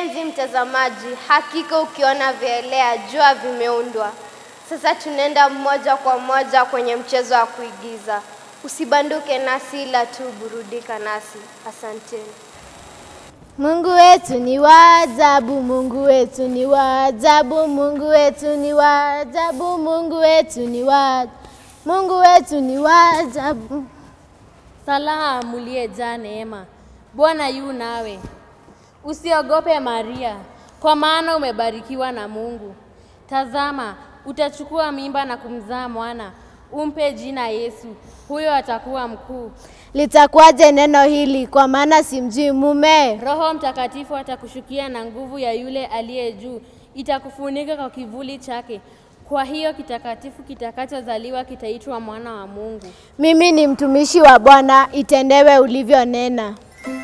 Mpenzi mtazamaji, hakika ukiona vielea jua vimeundwa. Sasa tunaenda moja kwa moja kwenye mchezo wa kuigiza. Usibanduke nasi ila tu burudika nasi. Asanteni. Mungu wetu ni wa ajabu, Mungu wetu ni wa ajabu, Mungu wetu ni wa ajabu, Mungu wetu ni wa Mungu wetu ni wa ajabu. Salamu uliyejaa neema, Bwana yu nawe. Usiogope Maria, kwa maana umebarikiwa na Mungu. Tazama, utachukua mimba na kumzaa mwana, umpe jina Yesu. Huyo atakuwa mkuu. Litakuwaje neno hili, kwa maana simjui mume? Roho Mtakatifu atakushukia na nguvu ya yule aliye juu itakufunika kwa kivuli chake. Kwa hiyo kitakatifu kitakachozaliwa kitaitwa mwana wa Mungu. Mimi ni mtumishi wa Bwana, itendewe ulivyonena.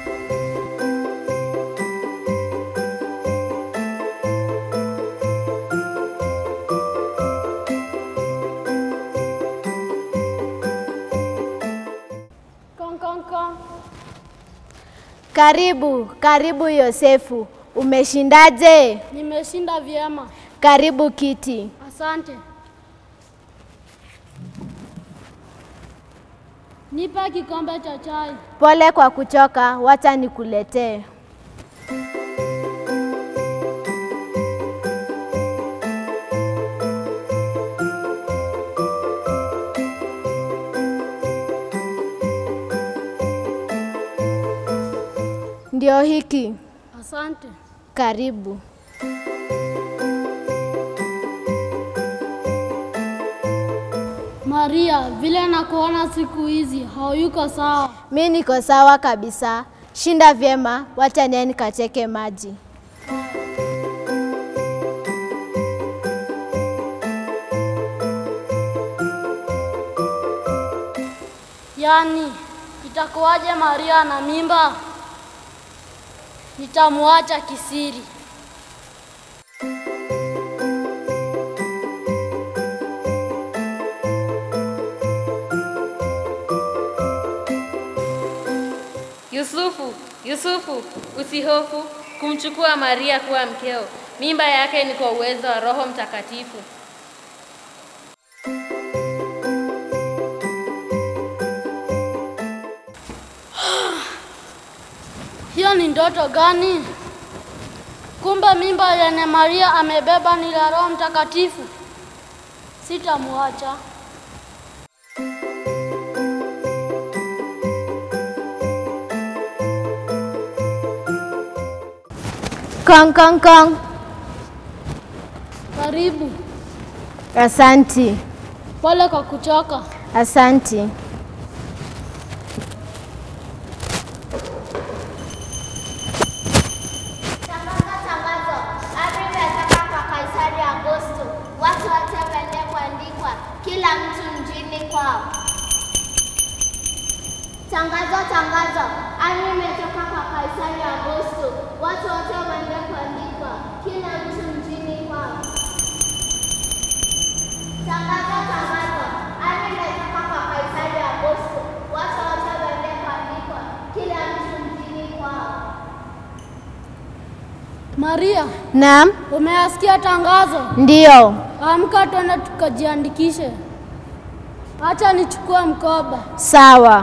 Karibu, karibu Yosefu. Umeshindaje? Nimeshinda vyema. Karibu kiti. Asante. Nipa kikombe cha chai. Pole kwa kuchoka, wacha nikuletee. Ndio hiki. Asante. Karibu. Maria, vile nakuona siku hizi, hauyuko sawa. Mimi niko sawa kabisa. Shinda vyema, wacha niende nikacheke maji. Yaani, itakuwaje Maria na mimba? Nitamwacha kisiri. Yusufu, usihofu kumchukua Maria kuwa mkeo. Mimba yake ni kwa uwezo wa Roho Mtakatifu. Hiyo ni ndoto gani? Kumbe mimba yenye Maria amebeba ni la Roho Mtakatifu. Sitamwacha. Kong kong kong. Karibu. Asanti. Pole kwa kuchoka. Asanti. Tangazo, amri imetoka kwa Kaisari Augusto. Watu wote waende kuandikwa, kila mtu mjini kwao. Tangazo, amri imetoka kwa Kaisari Augusto. Watu wote waende kuandikwa, kila mtu mjini kwao. Maria. Naam. Umeasikia tangazo? Ndio. Amka twende tukajiandikishe. Acha nichukue mkoba. Sawa.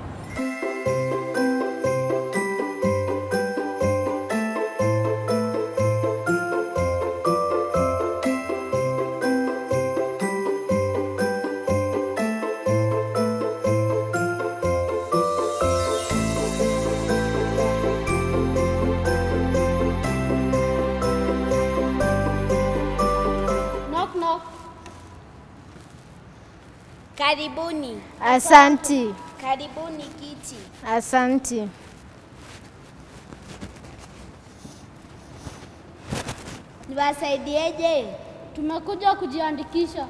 Karibuni. Asanti. Karibuni kiti. Asanti. Niwasaidieje? Tumekuja kujiandikisha.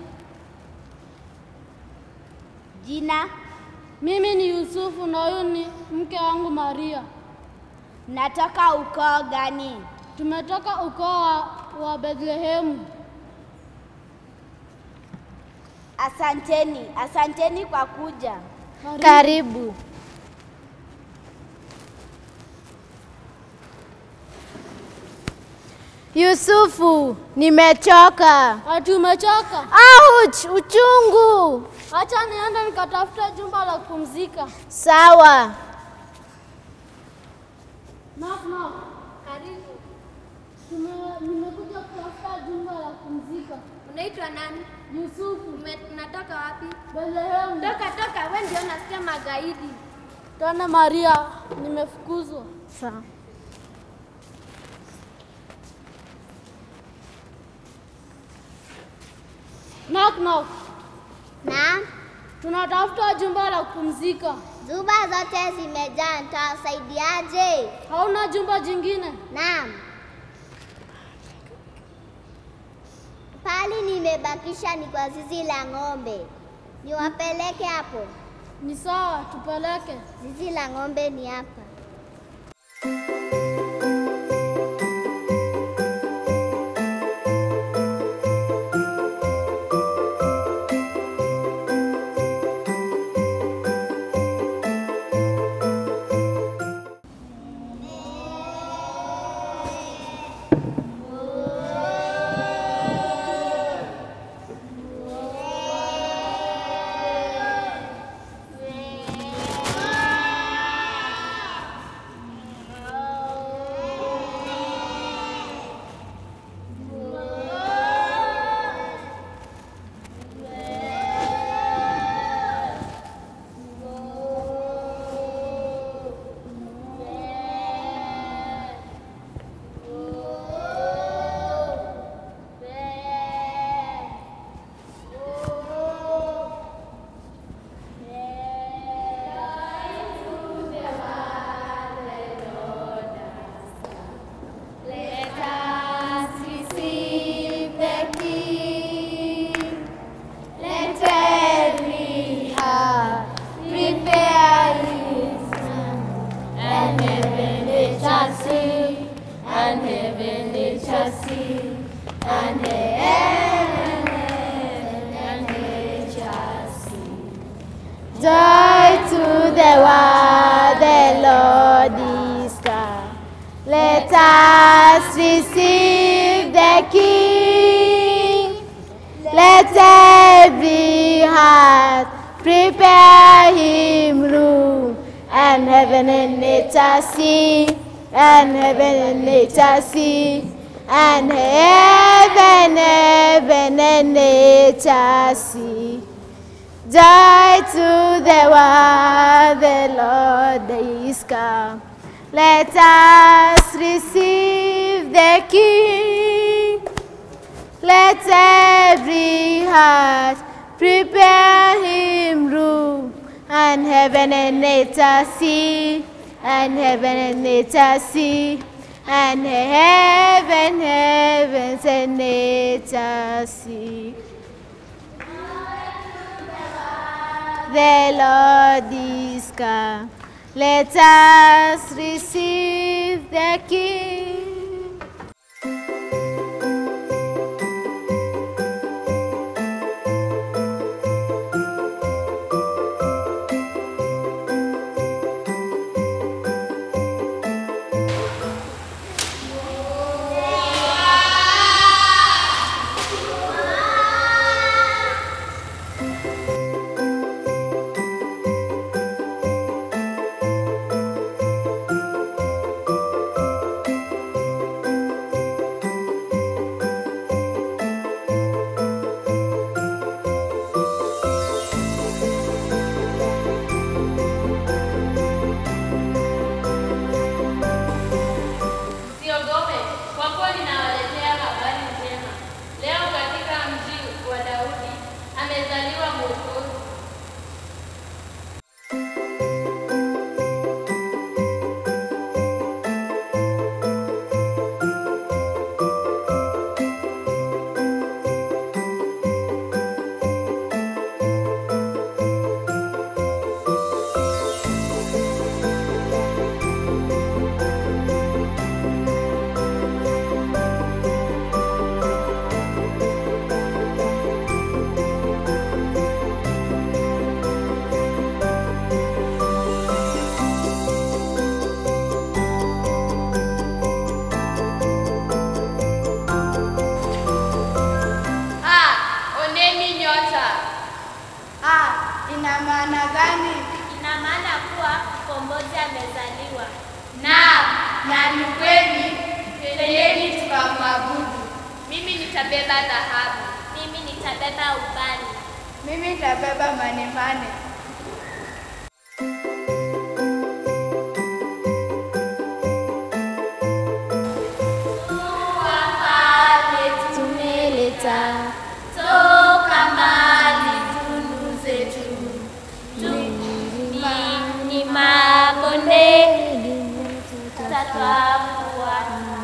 Jina? Mimi ni Yusufu na huyu ni mke wangu Maria. Natoka ukoo gani? Tumetoka ukoo wa Bethlehemu. Asanteni kwa kuja. Karibu. Yusufu, nimechoka. Ati umechoka? Ouch, uchungu. Acha niende nikatafuta jumba la kupumzika. Sawa. Knock knock. Karibu. Nimekuja kutafuta jumba la kupumzika. Unaitwa nani? Yusufu. Unatoka wapi? Bethlehem. Toka, wewe ndio unasikia magaidi. Tana Maria, nimefukuzwa. Sawa. Knock knock. Naam, Tunatafuta jumba la kupumzika. jumba zote zimejaa, nitawasaidiaje? Hauna jumba jingine? Naam. Pali nimebakisha ni kwa zizi la ng'ombe. Niwapeleke hapo. Ni sawa, tupeleke. Zizi la ng'ombe ni hapa. Joy to the world, the Lord is come. Let us receive the King. Let every heart prepare him room, and heaven and nature see, and heaven and nature see, and heaven and nature see. Joy to the world, the Lord is come. Let us receive the King. Let every heart prepare him room, and heaven and nature see, and heaven and nature see, and heaven and nature see. The Lord is come. Let us receive the King. mkombozi amezaliwa. Na ni kweli, twendeni tukamwabudu. Mimi nitabeba dhahabu. Mimi nitabeba ubani. Mimi nitabeba manemane. Tumeleta Toka mbali tunu zetu, ni mabonde tatwafua.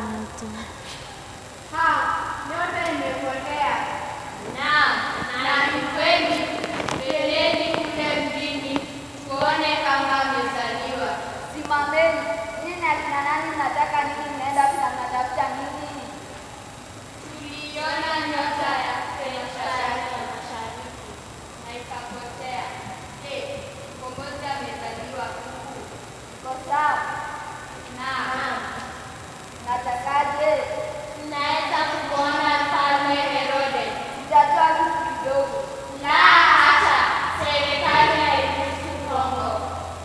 Nyota imepotea. Na ni kweli, twendeni kule mjini tuone kama amezaliwa. Simameni, nyinyi ni akina nani? Mnataka nini? Mnaenda mnatafuta nini? Tuliona nyota ya mashariki na ikapotea. Mkombozi amezaliwa. Iko sawa? Naam. Natakaje? Tunaweza kuona Mfalme Herode. Mtatoa kitu kidogo. La hata, serikali hairuhusu hongo.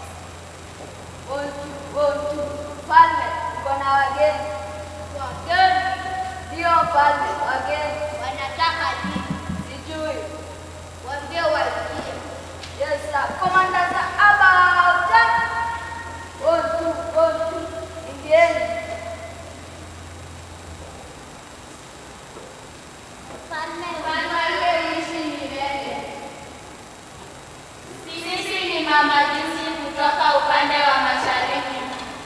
Ontu, mfalme, uko na wageni. Wageni Ndio mfalme, wageni. wanataka nini? Sijui. Waambie wasikie. Yes sir. Commanders are about time. Ontu, ingieni. Mfalme ishi milele. Sisi ni mamajusi kutoka upande wa mashariki.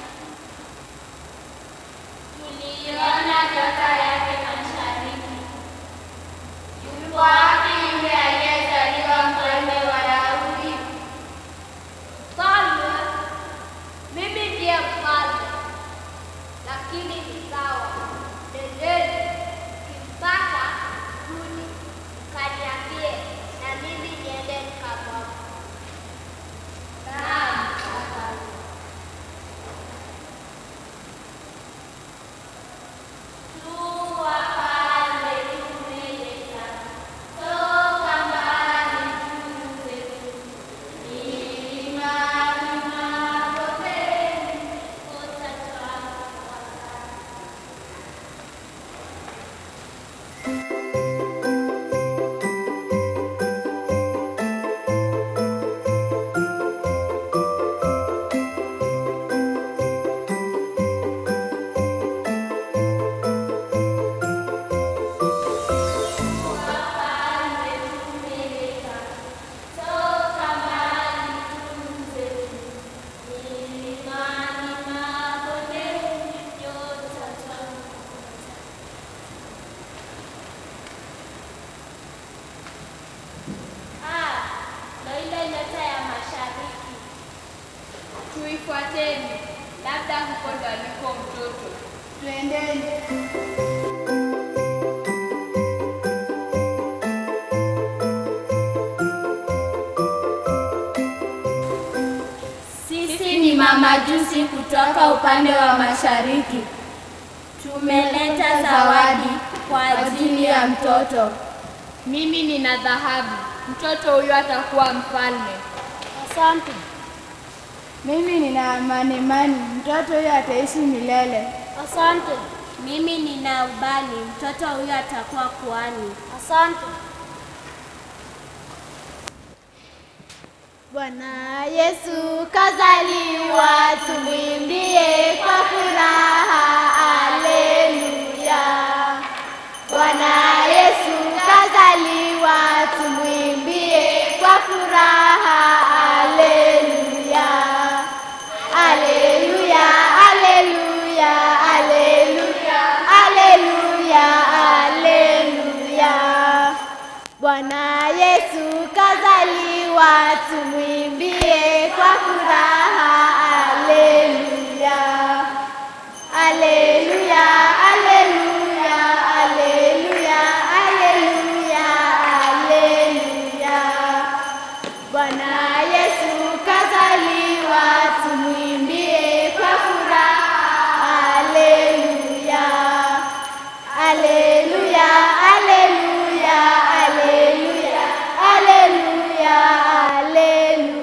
Tuliona nyota yake mashariki. Yuko wapi yule aliyezaliwa mfalme wa Daudi? Mfalme, mimi ndiye mfalme, lakini ni sawa. Nendeni, kimpata rudi mkaniambie, na mimi niende nikamwabudu. Naam. Tuifuateni, labda huko ndo aliko mtoto. Twendeni. Sisi ni mamajusi kutoka upande wa mashariki. Tumeleta zawadi kwa ajili ya mtoto. Mimi nina dhahabu. Mtoto huyu atakuwa mfalme. Asante. Mimi nina manemane. Mtoto huyu ataishi milele. Asante. Mimi nina ubani. Mtoto huyu atakuwa kuhani. Asante. Bwana Yesu kazaliwa, tumwimbie kwa furaha, haleluya. Bwana Yesu kazaliwa, tumwimbie kwa furaha, haleluya. Haleluya, haleluya, haleluya, haleluya, haleluya. Bwana Yesu kazaliwa, tumwimbie kwa furaha, haleluya. Haleluya, haleluya, haleluya, haleluya, haleluya. Bwana Yesu kazaliwa, tumwimbie kwa furaha, haleluya. Haleluya, haleluya, haleluya, haleluya, haleluya.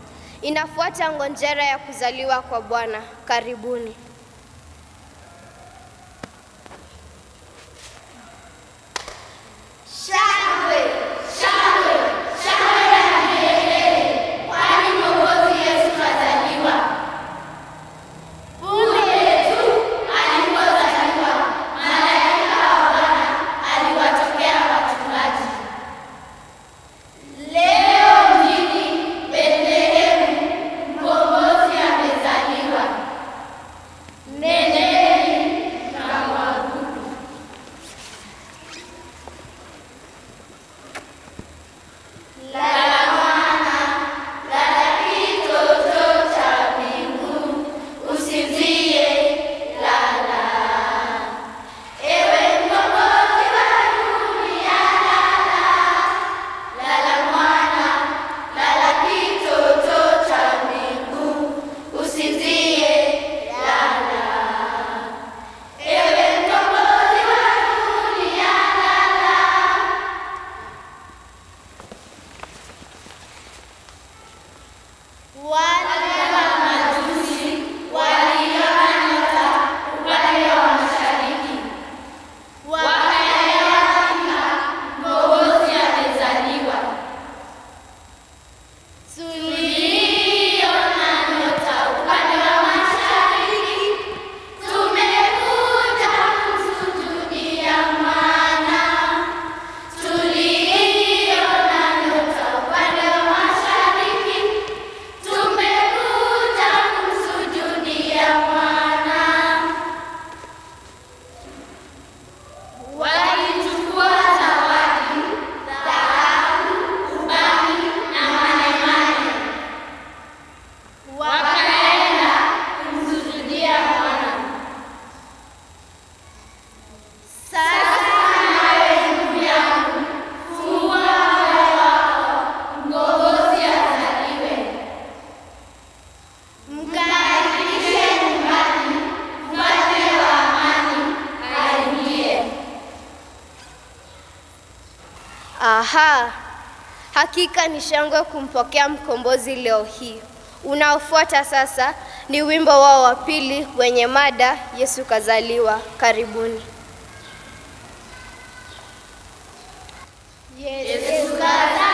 Inafuata ngonjera ya kuzaliwa kwa Bwana. Karibuni. Aha, hakika ni shangwe kumpokea mkombozi leo hii. Unaofuata sasa ni wimbo wao wa pili wenye mada Yesu kazaliwa. Karibuni. Yesu kazaliwa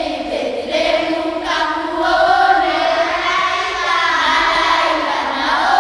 Nendeni Bethlehemu mkamuone malaika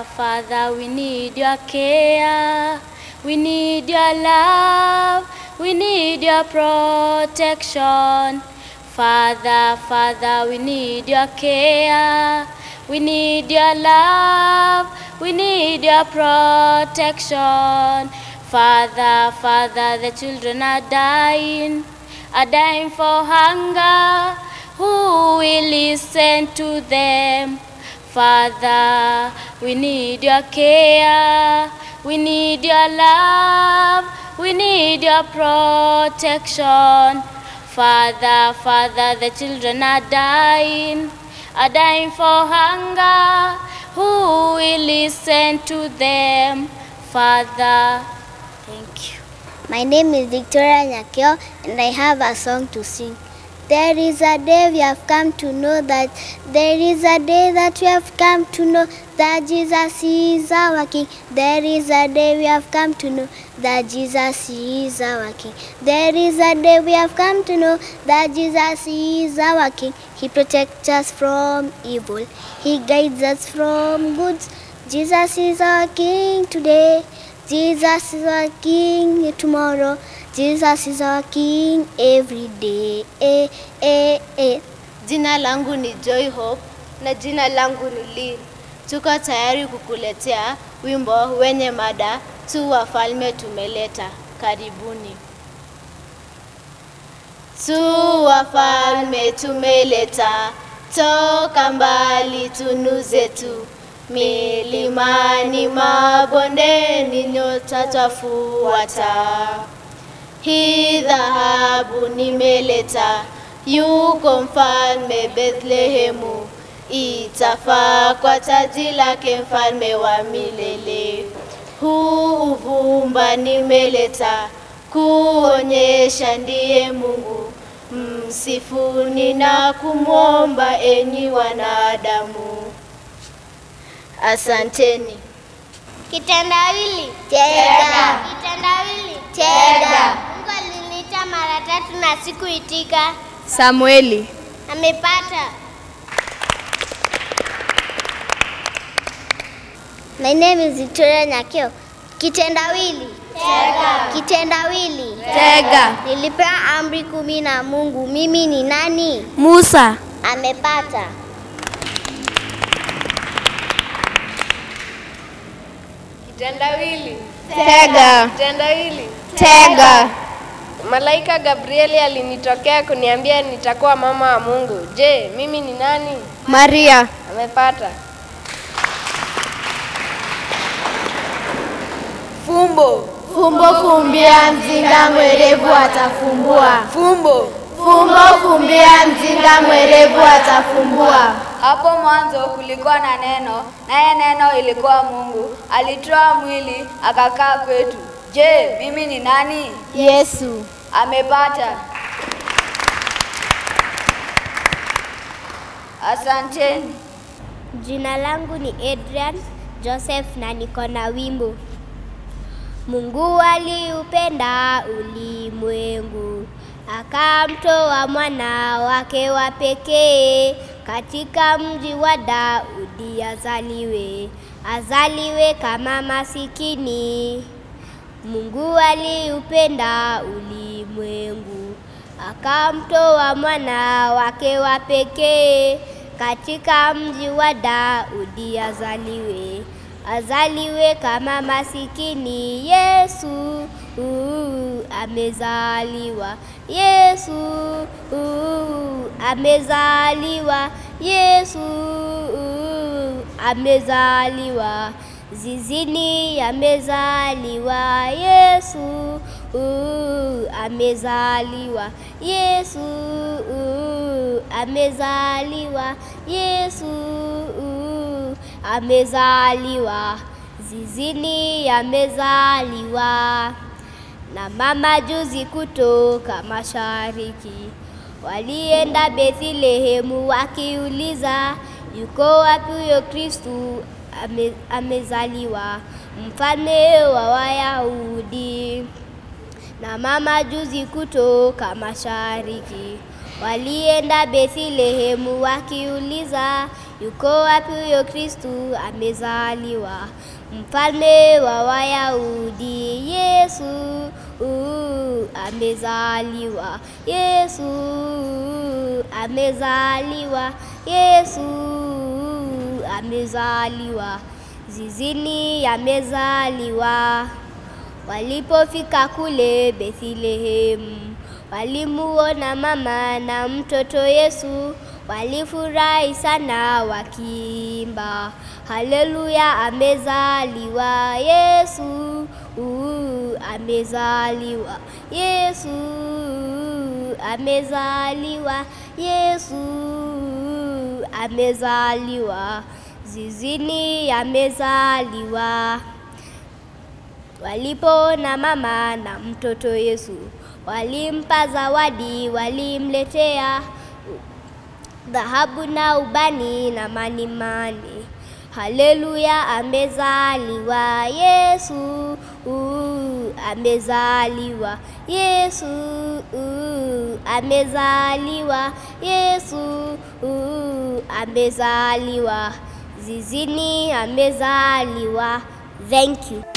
Father, Father, we need your care. We need your love. We need your protection. Father, Father, we need your care. We need your love. We need your protection. Father, Father, the children are dying for hunger. Who will listen to them? Father, we need your care. We need your love. We need your protection. Father, Father, the children are dying for hunger. Who will listen to them? Father, thank you. My name is Victoria Nyakio, and I have a song to sing. There is a day we have come to know that Jesus is our King. There is a day we have come to know that Jesus is our King. There is a day we have come to know that Jesus is our King. He protects us from evil. He guides us from good. Jesus is our King today. Jesus is our King tomorrow. Jesus is our King every day. Jina langu ni Joy Hope na jina langu ni Lee. Tuko tayari kukuletea wimbo wenye mada tu wafalme tumeleta. Karibuni. Tu wafalme tumeleta, toka mbali tunuze tu. Milimani mabondeni nyota twafuata. Hii dhahabu nimeleta, yuko mfalme Bethlehemu. Itafaa kwa taji lake mfalme wa milele. Huu uvumba nimeleta, kuonyesha ndiye Mungu. Msifuni na kumwomba enyi wanadamu. Asanteni. Kitendawili. Tega. Kitendawili. Tega. Mungu aliniita mara 3 na sikuitika. Samueli. Amepata. My name is Victoria Nyakio. Kitendawili. Tega. Kitendawili. Tega. Nilipewa amri 10 na Mungu. Mimi ni nani? Musa. Amepata. Kitendawili. Tega. Kitendawili. Tega. Malaika Gabrieli alinitokea kuniambia nitakuwa mama wa Mungu. Je, mimi ni nani? Maria. Amepata. Fumbo. Fumbo fumbia mzinga mwerevu atafumbua. Fumbo. Fumbo fumbia mzinga mwerevu atafumbua. Hapo mwanzo kulikuwa na neno, naye neno ilikuwa Mungu. Alitoa mwili akakaa kwetu. Je, mimi ni nani? Yesu. Amepata. Asanteni. Jina langu ni Adrian Joseph na niko na wimbo. Mungu aliupenda ulimwengu, akamtoa mwana wake wa pekee, katika mji wa Daudi azaliwe kama masikini. Mungu aliupenda ulimwengu, akamtoa mwana wake wa pekee, katika mji wa Daudi azaliwe kama masikini. Yesu amezaliwa. Yesu amezaliwa. Yesu amezaliwa. Zizini amezaliwa. Yesu amezaliwa. Yesu amezaliwa. Yesu amezaliwa. Zizini amezaliwa. Na mama juzi kutoka mashariki walienda Bethlehemu wakiuliza, yuko wapi huyo Kristu amezaliwa, mfalme wa Wayahudi? Na mama juzi kutoka mashariki walienda Bethlehemu wakiuliza, Yuko wapi huyo Kristu amezaliwa? Mfalme wa Wayahudi. Yesu amezaliwa. Yesu amezaliwa. Yesu amezaliwa. Zizini amezaliwa. Walipofika kule Bethlehemu, walimuona mama na mtoto Yesu. Walifurahi sana wakiimba, haleluya, amezaliwa Yesu, amezaliwa Yesu, amezaliwa Yesu, amezaliwa zizini, amezaliwa. Walipoona mama na mtoto Yesu, walimpa zawadi, walimletea dhahabu na ubani na manemane. Haleluya, amezaliwa Yesu, amezaliwa Yesu, amezaliwa Yesu, amezaliwa zizini, amezaliwa. Thank you.